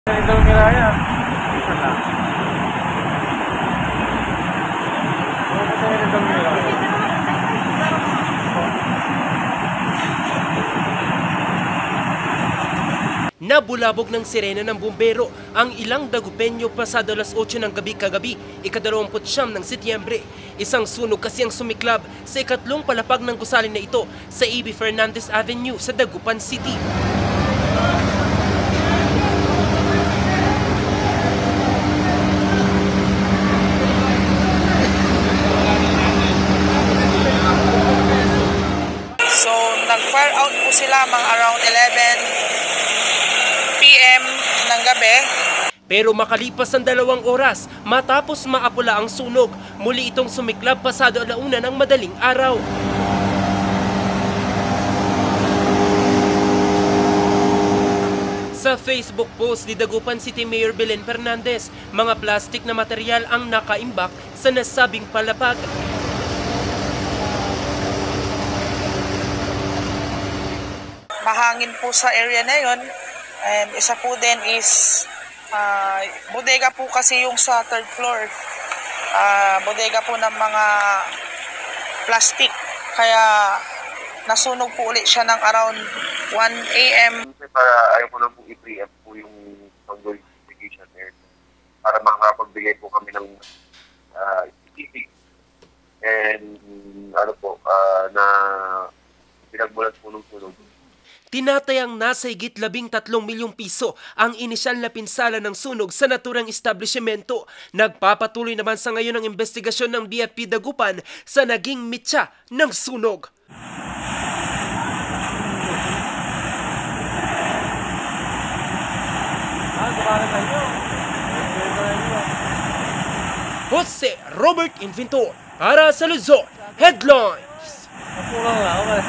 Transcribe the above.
Ito miraya. Isa lang. Ito miraya. Nabulabog ng sirena ng bumbero ang ilang Dagupeño pasado alas 8 ng gabi kagabi, ika-29 ng Setyembre. Isang sunog kasi ang sumiklab sa ikatlong palapag ng gusali na ito sa A.B. Fernandez Avenue sa Dagupan City. So, nag-fire out po sila mga around 11 PM ng gabi. Pero makalipas ang 2 oras, matapos maapula ang sunog, muli itong sumiklab pasado alauna ng madaling araw. Sa Facebook post ni Dagupan City Mayor Belen Fernandez, mga plastik na material ang nakaimbak sa nasabing palapag. Mahangin po sa area na yon. And isa po din is bodega po kasi yung sa third floor. Bodega po ng mga plastic. Kaya nasunog po ulit siya ng around 1 AM. Para ayaw ko lang po i-preempt po yung ongoing investigation para makapagbigay po kami ng specific and na pinagmulat po ng sunog. Tinatayang nasa higit 13 milyong piso ang inisyal na pinsala ng sunog sa naturang establishmento. Nagpapatuloy naman sa ngayon ang investigasyon ng BFP Dagupan sa naging mitya ng sunog. Jose Robert Inventor para sa Luzon Headlines.